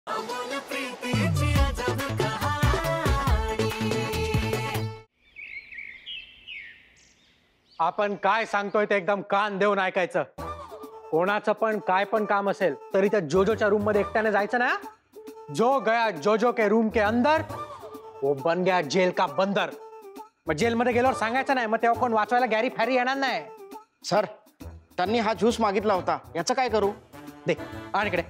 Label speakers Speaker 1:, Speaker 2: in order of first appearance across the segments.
Speaker 1: आपण काय सांगतोय ते एकदम कान देऊन ऐकायचं. कोणाचं पण काय पण काम असेल तरी त्या जोजोच्या रूम मध्ये एकट्याने जायचं ना. जो गया जोजो के रूम के अंदर वो बन गया जेल का बंदर. मग जेलमध्ये गेल्यावर सांगायचं नाही, मग तेव्हा कोण वाचवायला गॅरी फॅरी येणार नाही.
Speaker 2: सर, त्यांनी हा ज्यूस मागितला होता, याचं काय करू?
Speaker 1: दे आणि इकडे.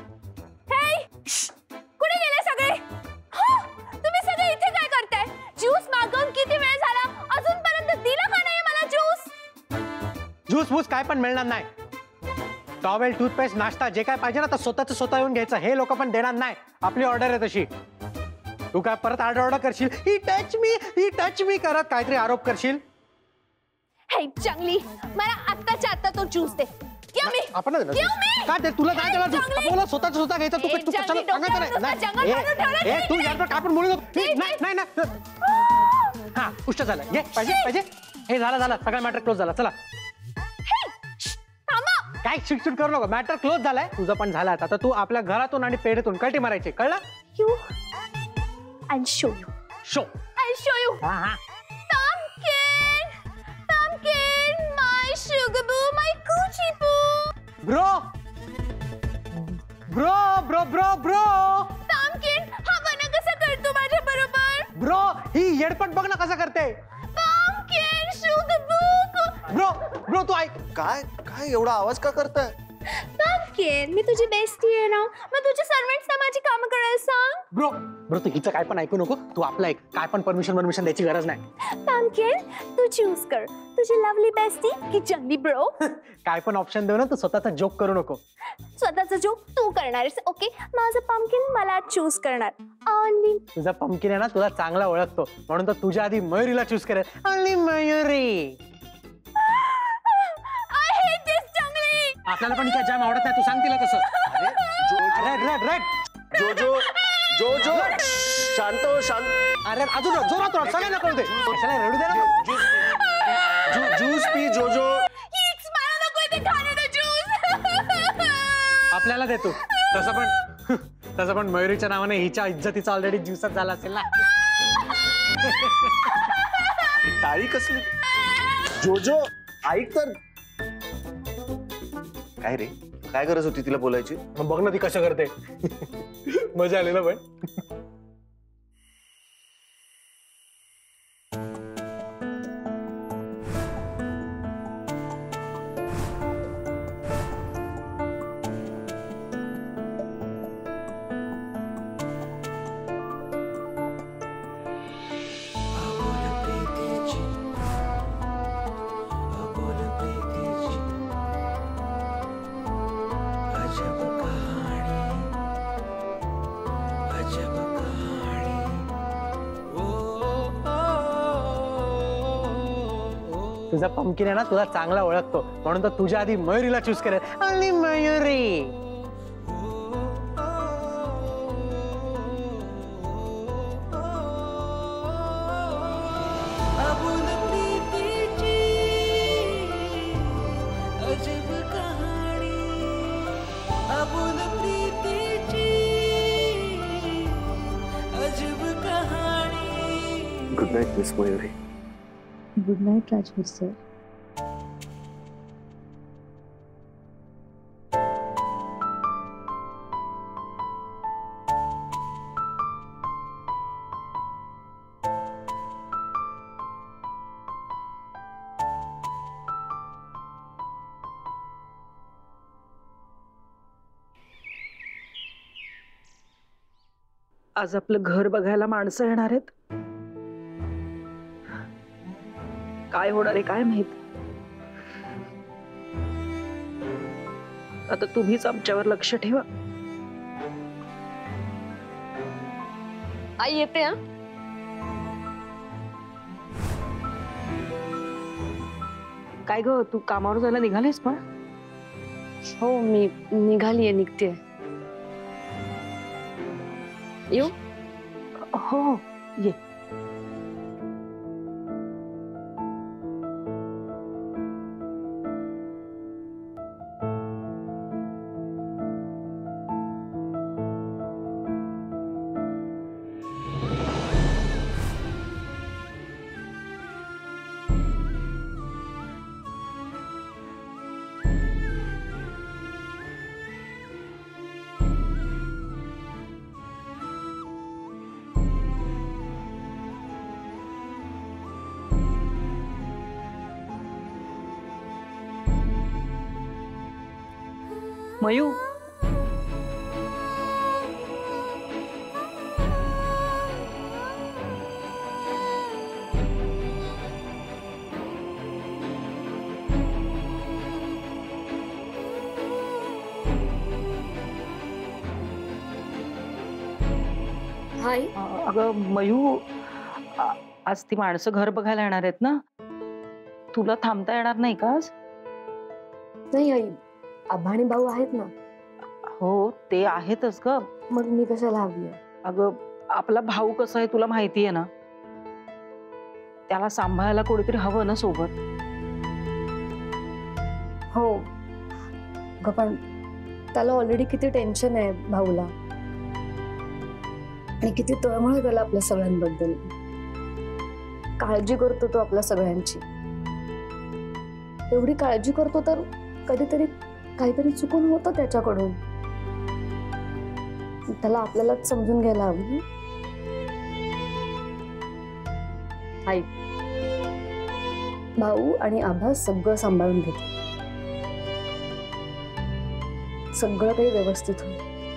Speaker 3: कुठे गेले सगळे? तुम्ही सगळे इथे काय करताय? ज्यूस मागून किती वेळ झाला, अजूनपर्यंत दिला का नाही मला ज्यूस?
Speaker 1: ज्यूस वूस काय पण मिळणार नाही. टॉवेल, टूथपेस्ट, नाश्ता जे काय पाहिजे ना तर स्वतःच स्वतः येऊन घ्यायचं. हे लोक पण देणार नाही. आपली ऑर्डर आहे तशी. तू काय परत ऑर्डर करशील, ही टच मी करत काहीतरी आरोप करशील.
Speaker 3: हे जंगली, मला आत्ताच्या आत्ता तो ज्यूस दे.
Speaker 1: आपण काय ते तुला काय त्याला आपल्याला स्वतःच स्वतः घ्यायचं. तू तू कशाला सांगायचं नाही. तू यार काय पण बोलू नको. नाही नाही. हा पुष्ट झालं. ये पाहिजे. हे झालं सगळा मॅटर क्लोज झाला. चला काय शिक्षण करू नको. मॅटर क्लोज झालाय. तुझं पण झालं. आता तू आपल्या घरातून आणि पेढेतून कल्टी मारायची. कळलं?
Speaker 3: I'll show you. I'll show you. Pumpkin, my sugar boo, my coochie boo.
Speaker 1: Bro.
Speaker 3: Pumpkin, हा बना कसा करतो माझ्या बरोबर?
Speaker 1: ब्रो, ही येडपट बघ ना कसं करते.
Speaker 3: Pumpkin, sugar boo.
Speaker 1: ब्रो तू ऐक.
Speaker 2: काय एवढा आवाज का करताय?
Speaker 3: Pumpkin, मी तुझी बेस्टी आहे ना, मग तुझ्या सर्वंट्सना माझी कामं करायला सांग.
Speaker 1: ब्रो तू हिचं काय पण ऐकू नको. तू आपलं ऐक. काय पण परमिशन द्यायची गरज नाही.
Speaker 3: Pumpkin, तू चूज कर. तुझी लवली बेस्टी की जंगली ब्रो?
Speaker 1: काय पण ऑप्शन देऊ ना. तू स्वतःचा जोक करू नको.
Speaker 3: स्वतःचा जोक तू करणार आहेस. ओके, माझं पंपकिन मला चूज करणार. ओनली
Speaker 1: तुझा पंपकिन आहे ना, तुला चांगला ओळखतो म्हणून तर तुझ्या आधी मयुरीला चूज करेल. ओनली मयुरी. आपल्याला पण काय जाम आवडत नाही. तू सांग तिला कसं.
Speaker 2: जोजो शांत.
Speaker 1: अरे अजून जोरात सगळ्यांना कळू दे. कशाला रडू दे ना.
Speaker 2: ज्यूस पी जोजो.
Speaker 1: आपल्याला देतो तसं पण मयुरीच्या नावाने हिच्या इज्जतीचा ऑलरेडी ज्यूसच झाला असेल ना.
Speaker 2: टाळी कसली? जोजो ऐक तर. काय रे, काय गरज होती तिला बोलायची?
Speaker 1: बघ ना ती कसं करते. मजा आली ना पण. तुझा पंपकिन आहे ना, तुला चांगला ओळखतो म्हणून तर तुझ्या आधी मयुरीला चूज करेल. Only Mayuri.
Speaker 2: Good night miss Mayuri.
Speaker 4: Good night Rajveer sir.
Speaker 5: आज आपलं घर बघायला माणसं येणार आहेत. काय होणार आहे काय माहित. आता तुम्हीच आमच्यावर लक्ष ठेवा.
Speaker 3: आई येते.
Speaker 5: काय ग, तू कामावर जायला निघालीस पण?
Speaker 4: हो, मी निघालीये, निघते. येऊ?
Speaker 5: हो ये. मयू,
Speaker 4: हाय.
Speaker 5: अगं मयू, आज ती माणसं घर बघायला येणार आहेत ना, तुला थांबता येणार नाही का आज?
Speaker 4: नाही आई, आभा आणि भाऊ आहेत ना.
Speaker 5: हो ते आहेतच ग.
Speaker 4: मग मी कशाला हवी आहे?
Speaker 5: अगं आपला भाऊ कसा आहे तुला माहिती आहे ना, त्याला सांभाळायला कोणीतरी हवं ना सोबत.
Speaker 4: हो ग, पण त्याला ऑलरेडी किती टेन्शन आहे भाऊला, आणि किती तळमळ त्याला आपल्या सगळ्यांबद्दल. काळजी करतो तो आपल्या सगळ्यांची. एवढी काळजी करतो तर कधीतरी काहीतरी चुकून होतं त्याच्याकडून. त्याला आपल्यालाच समजून घ्यायला हवं ना. आई, भाऊ आणि आभा सगळं सांभाळून घेतो. सगळं काही व्यवस्थित होईल.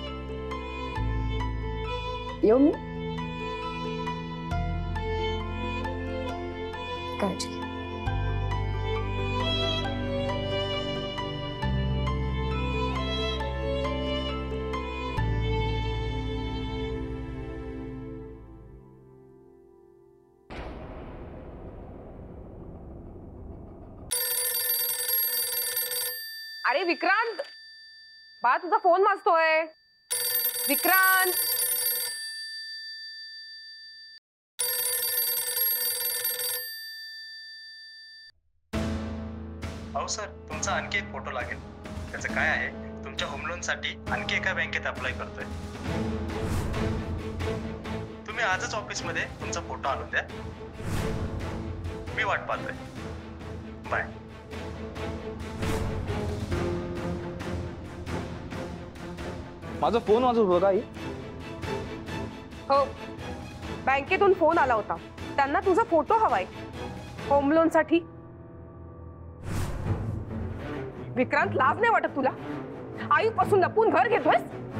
Speaker 4: येऊ मी? काळजी घे.
Speaker 6: अरे विक्रांत, बा तुझा फोन वाजतोय. विक्रांत,
Speaker 7: हो सर, तुमचा आणखी एक फोटो लागेल. त्याचं काय आहे, तुमच्या होम लोन साठी आणखी एका बँकेत अप्लाय करतोय. तुम्ही आजच ऑफिस मध्ये तुमचा फोटो आणून द्या. मी वाट पाहतोय. बाय.
Speaker 8: माझा फोन वाजत होता आई.
Speaker 6: हो बँकेतून फोन आला होता. त्यांना तुझा फोटो हवाय होम लोन साठी. विक्रांत, लाज नाही वाटत तुला? आईपासून लपून घर घेतोयस?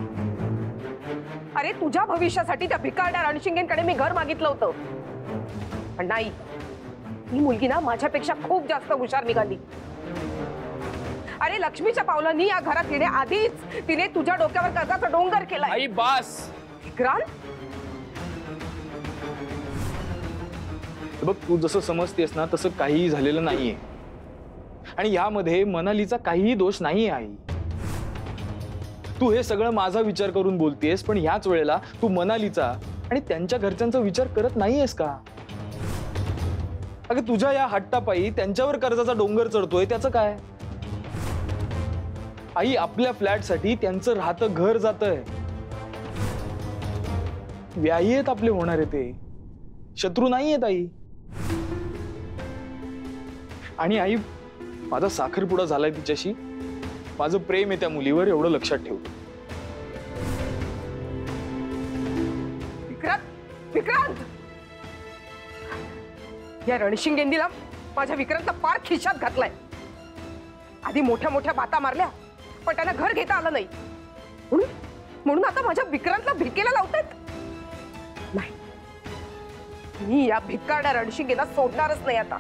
Speaker 6: अरे तुझ्या भविष्यासाठी त्या भिकारड्या रणशिंगेंकडे मी घर मागितलं होतं, पण नाही. ही मुलगी ना माझ्यापेक्षा खूप जास्त हुशार निघाली. अरे लक्ष्मीच्या पावलांनी या घरात येण्याआधीच तिने तुझ्या डोक्यावर कर्जाचा डोंगर केलाय.
Speaker 8: आई बास.
Speaker 6: विक्रांत,
Speaker 8: बघ, तू जसं समजतेस ना तसं काहीही झालेलं नाहीये, आणि यामध्ये मनालीचा काहीही दोष नाहीये. आई, तू हे सगळं माझा विचार करून बोलतेस, पण ह्याच वेळेला तू मनालीचा आणि त्यांच्या घरच्यांचा विचार करत नाहीयेस का? अगं तुझ्या या हट्टापायी त्यांच्यावर कर्जाचा डोंगर चढतोय, त्याचं काय? आई, आपल्या फ्लॅटसाठी त्यांचं राहतं घर जातंय. व्याही आहेत आपले होणारे, ते शत्रू नाही आहेत आई. आणि आई, माझा साखरपुडा झालाय तिच्याशी. माझं प्रेम आहे त्या मुलीवर, एवढं लक्षात ठेवतो.
Speaker 6: विक्रांत, विक्रांत, या रणशिंगेंनीला माझ्या विक्रांतला पार खिशात घातलाय. आधी मोठ्या मोठ्या बाता मारल्या, पण त्यांना घर घेता आलं नाही. म्हणून आता माझ्या विक्रांतला भिकेला लावतायत. नाही, मी या भिकारड्या रणशिंगेला सोडणारच नाही आता.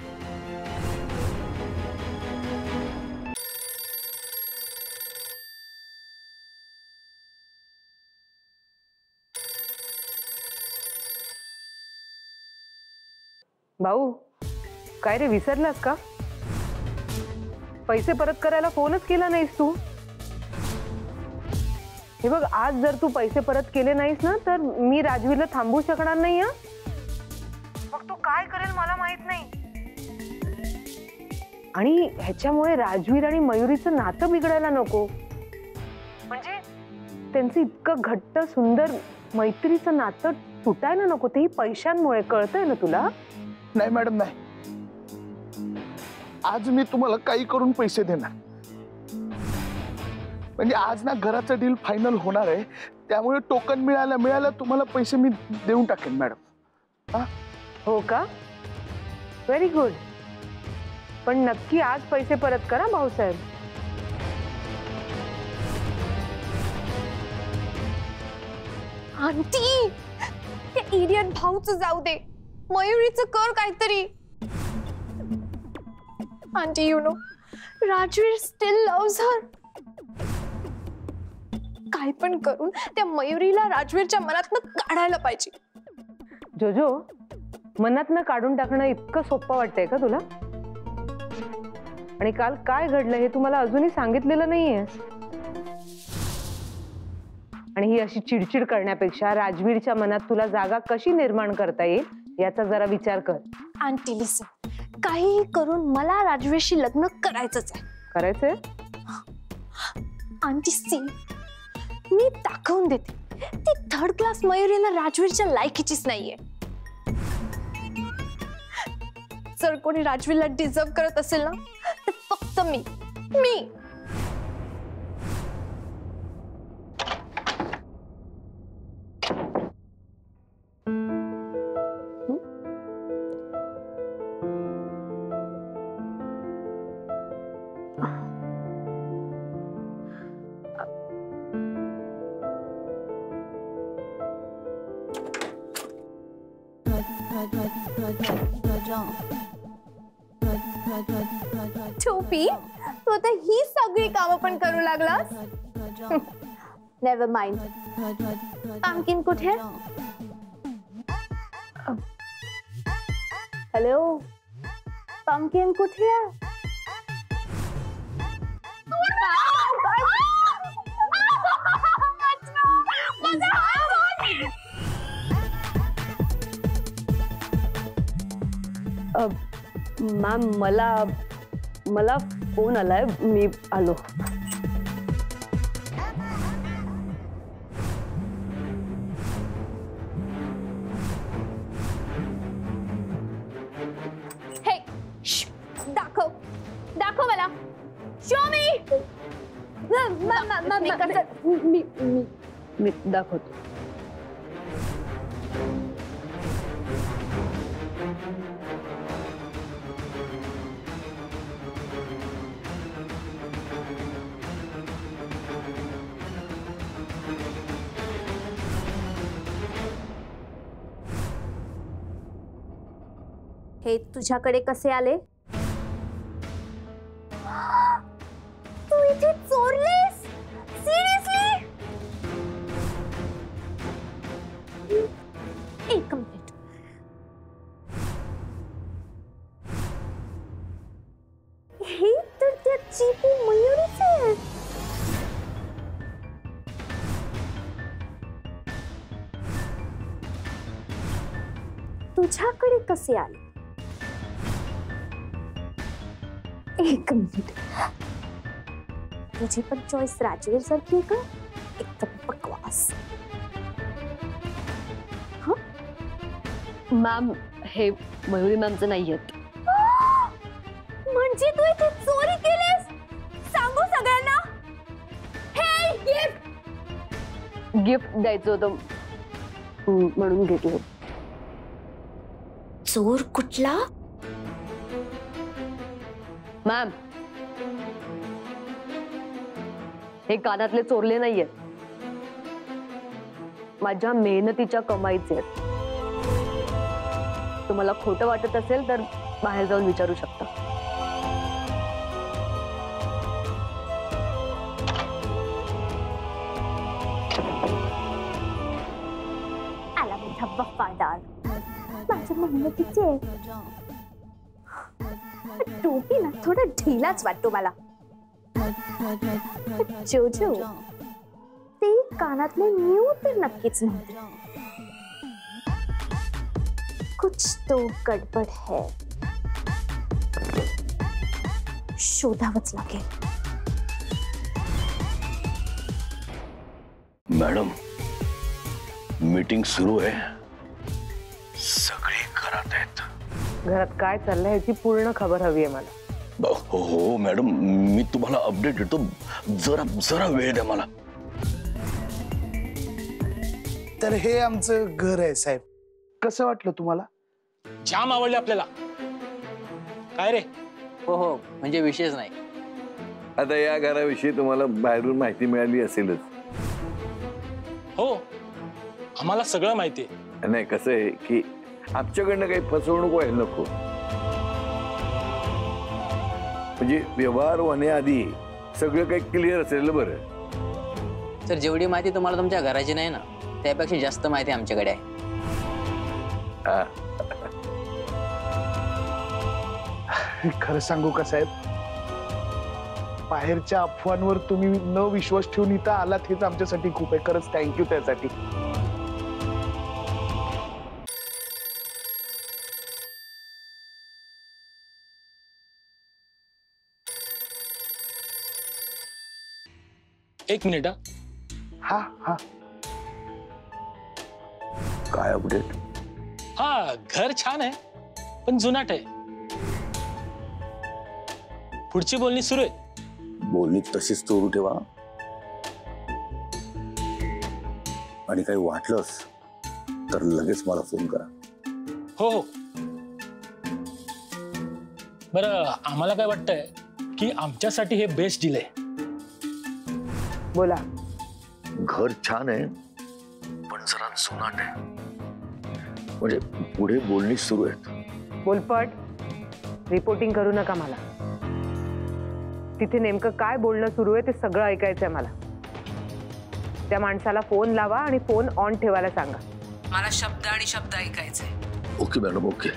Speaker 6: भाऊ, काय रे, विसरलास का? पैसे परत करायला फोनच केला नाहीस तू. हे बघ, आज जर तू पैसे परत केले नाहीस ना, तर मी राजवीरला थांबवू शकणार नाही. मग तू काय करेल मला माहित नाही. आणि ह्याच्यामुळे राजवीर आणि मयुरीचं नातं बिघडायला नको. म्हणजे त्यांचं इतकं घट्ट सुंदर मैत्रीचं नातं तुटायला नको, तेही पैशांमुळे. कळतंय ना तुला?
Speaker 9: नाही मॅडम, नाही. आज मी तुम्हाला काही करून पैसे देणार. म्हणजे आज ना घराचं डील फायनल होणार आहे, त्यामुळे टोकन मिळालं तुम्हाला पैसे मी देऊन टाकेन मॅडम.
Speaker 6: हो का? Very good. पण नक्की आज पैसे परत करा भाऊसाहेब.
Speaker 3: आंटी त्या इडियट भाऊचं जाऊ दे, मयुरीचं कर काहीतरी. Aunty you know Rajveer still loves her. काय पण करून त्या मयुरीला राजवीरच्या मनातनं काढायला पाहिजे.
Speaker 6: जोजो, मनातनं काढून टाकणं इतकं सोपं वाटतंय का तुला? आणि काल काय घडलं हे तुम्हाला अजूनही सांगितलेलं नाहीये. आणि ही अशी चिडचिड करण्यापेक्षा राजवीरच्या मनात तुला जागा कशी निर्माण करता येईल याचा जरा विचार कर.
Speaker 3: आंटी लिसन, काहीही करून मला राजवीरशी लग्न करायचंच आहे.
Speaker 6: करायचंय?
Speaker 3: आंटी सी, मी दाखवून देते ती थर्ड क्लास मयुरीनं राजवीरच्या लायकीचीच नाहीये. जर कोणी राजवीरला डिझर्व करत असेल ना तर फक्त मी. टोपी, तू आता ही सगळी कामं पण करू लागलास. Never mind. पम्पकिन कुठे? हॅलो, पम्पकिन कुठे?
Speaker 4: मॅम, मला फोन आलाय, मी आलो.
Speaker 3: हे दाखव मला. शो मी.
Speaker 4: मी दाखवतो.
Speaker 3: हे तुझ्याकडे कसे आले? तू इथे चोरलेस? सिरियसली? एक मिनिट. हे तर त्या चिपू मयुरीचे आहेत. तुझ्याकडे कसे आले? एक मिनिट. तुझी पण चॉईस राजवीर सारखी आहे का? एकदम बकवास.
Speaker 4: मॅम, हे मयुरी मॅमचं नाही आहेत.
Speaker 3: म्हणजे तू इथे चोरी केलीस? सांगू सगळ्यांना. हे
Speaker 4: गिफ्ट द्यायचं होतं म्हणून घेतलं.
Speaker 3: चोर कुठला?
Speaker 4: मॅम, हे कानातले चोरले नाहीयेत, माझ्या मेहनतीच्या कमाईचे आहेत. तुम्हाला खोटं वाटत असेल तर बाहेर जाऊन विचारू शकता.
Speaker 3: आला मोठा वफादार. माझ्या मेहनतीचे. टोपी ना थोडा ढिलाच वाटतो मला. जोजो, ते कानातले न्यू तर नक्कीच नव्हते. कुछ तो गडबड है. शोधावंच लागेल.
Speaker 10: मॅडम, मीटिंग सुरू आहे. सगळे घरात आहेत.
Speaker 6: घरात काय चाललंय याची पूर्ण खबर हवी आहे मला.
Speaker 10: हो मॅडम, मी तुम्हाला अपडेट देतो. जरा वेळ द्या मला.
Speaker 9: तर हे आमचं घर आहे साहेब. कसं वाटलं तुम्हाला?
Speaker 8: जाम आवडले आपल्याला. काय रे?
Speaker 11: हो, म्हणजे विशेष नाही.
Speaker 12: आता या घराविषयी तुम्हाला बाहेरून माहिती मिळाली असेलच.
Speaker 8: हो,
Speaker 13: आम्हाला सगळं माहिती आहे.
Speaker 12: नाही कसं आहे की आमच्याकडनं काही फसवणूक व्हायला नको. म्हणजे व्यवहार होण्याआधी सगळं काही क्लिअर असेल बरं.
Speaker 11: सर जेवढी माहिती तुम्हाला तुमच्या घराची नाही ना त्यापेक्षा जास्त माहिती आमच्याकडे आहे.
Speaker 9: खरं सांगू का साहेब, बाहेरच्या अफवांवर तुम्ही न विश्वास ठेवून इथं आलात हेच आमच्यासाठी खूप आहे. खरंच थँक्यू त्यासाठी.
Speaker 13: एक मिनिट.
Speaker 9: हा हा
Speaker 10: काय अपडेट?
Speaker 13: हा घर छान आहे पण जुनाट आहे. पुढची बोलणी सुरू आहे.
Speaker 10: बोलणी तशीच सुरू ठेवा आणि काही वाटलंच तर लगेच मला फोन करा.
Speaker 13: हो हो. बरं आम्हाला काय वाटतंय की आमच्यासाठी हे बेस्ट डील आहे.
Speaker 6: बोला.
Speaker 10: घर छान आहे पण जरा जुनाट आहे. म्हणजे पुढे बोलणी सुरू आहेत.
Speaker 6: बोलपट रिपोर्टिंग करू नका मला. तिथे नेमकं काय बोलणं सुरू आहे ते सगळं ऐकायचंय मला. त्या माणसाला फोन लावा आणि फोन ऑन ठेवायला सांगा. मला शब्द आणि शब्द ऐकायचे.
Speaker 10: Okay madam okay.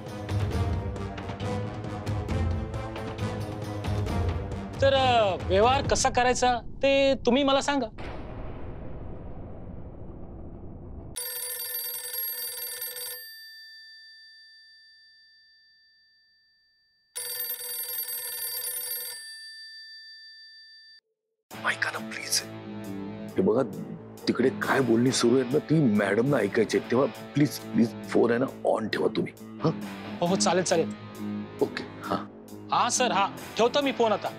Speaker 13: तर व्यवहार कसा करायचा ते तुम्ही मला सांगा.
Speaker 10: ऐका ना प्लीज. हे बघा तिकडे काय बोलणी सुरू आहेत ना ती मॅडम ना ऐकायची, तेव्हा प्लीज प्लीज फोन आहे ना ऑन ठेवा तुम्ही.
Speaker 13: हो हो चालेल चालेल.
Speaker 10: ओके. हा
Speaker 13: हा सर हा ठेवतो मी फोन आता.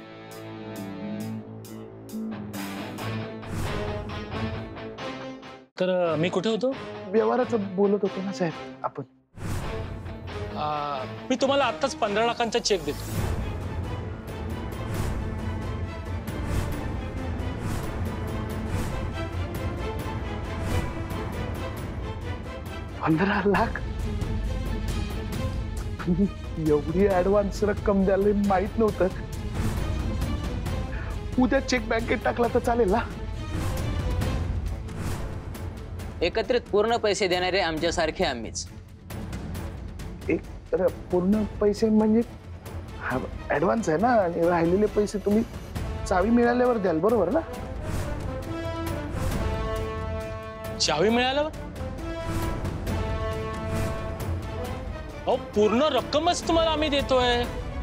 Speaker 13: तर मी कुठे होतो?
Speaker 9: व्यवहाराचं बोलत होतो ना साहेब आपण.
Speaker 13: मी तुम्हाला आत्ताच 15 लाखांचा चेक देतो.
Speaker 9: $15 एवढी ऍडव्हान्स रक्कम द्यायला माहित नव्हतं. उद्या चेक बँकेत टाकला तर चालेल ना?
Speaker 11: एकत्रित पूर्ण पैसे देणारे आमच्यासारखे आम्हीच.
Speaker 9: एक तर पूर्ण पैसे म्हणजे ऍडव्हान्स आहे ना आणि राहिलेले पैसे तुम्ही चावी मिळाल्यावर द्याल बरोबर ना?
Speaker 13: चावी मिळाल्यावर? अहो पूर्ण रक्कमच तुम्हाला आम्ही देतोय.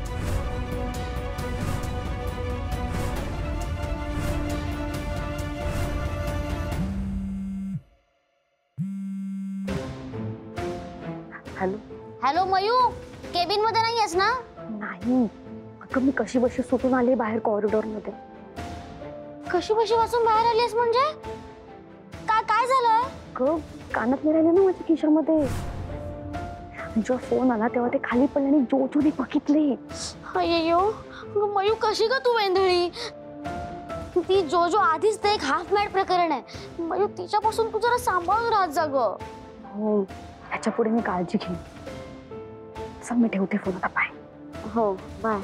Speaker 6: हॅलो
Speaker 3: हॅलो मयू, केबिन मध्ये नाहीयेस ना?
Speaker 4: नाही अगं, मी कशी बशी सुटून आली बाहेर कॉरिडॉर मध्ये.
Speaker 3: कशी बशी वाचून बाहेर आलीस म्हणजे? काय झालंय?
Speaker 4: अगं कानात राहिले ना माझ्या किशोर मध्ये. जेव्हा फोन आला तेव्हा ते खाली पडले आणि जोजोने बघितले.
Speaker 3: अय्यो मयू, कशी ग तू वेंधळी? ती जोजो आधीच ते एक हाफ मॅड प्रकरण आहे. मयू तिच्यापासून तू जरा सांभाळून राहत जा ग.
Speaker 4: हो त्याच्या पुढे मी काळजी घेईन. चल मी ठेवते फोन आता. बाय.
Speaker 3: हो बाय.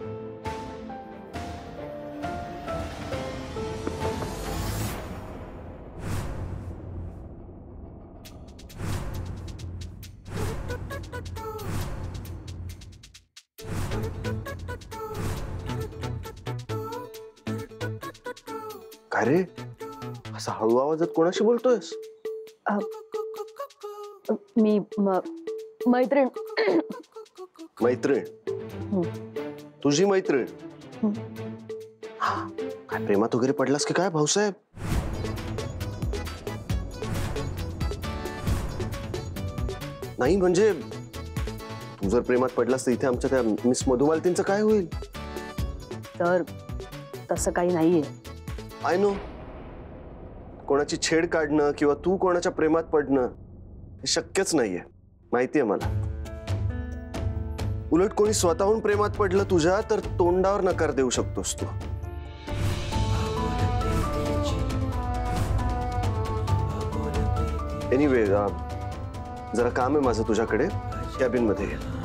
Speaker 14: काय रे असा हळू आवाजात कोणाशी बोलतोयस?
Speaker 4: मी मैत्रीण.
Speaker 14: मैत्रीण? तुझी मैत्रीण? काय प्रेमात वगैरे पडलास की काय भाऊसाहेब? नाही म्हणजे तू जर प्रेमात पडलास तर इथे आमच्या त्या मिस मधुमालतींचं काय होईल?
Speaker 4: तर तसं काही नाहीये.
Speaker 14: I know. कोणाची छेड काढणं किंवा तू कोणाच्या प्रेमात पडणं हे शक्यच नाहीये, माहितीये मला. उलट कोणी स्वतःहून प्रेमात पडलं तुझ्या तर तोंडावर नकार देऊ शकतोस तू. एनिवे जरा काम आहे माझं तुझ्याकडे कॅबिन मध्ये.